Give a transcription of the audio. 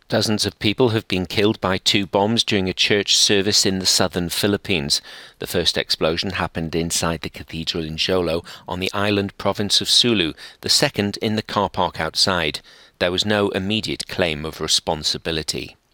Dozens of people have been killed by two bombs during a church service in the southern Philippines. The first explosion happened inside the cathedral in Jolo on the island province of Sulu, the second in the car park outside. There was no immediate claim of responsibility.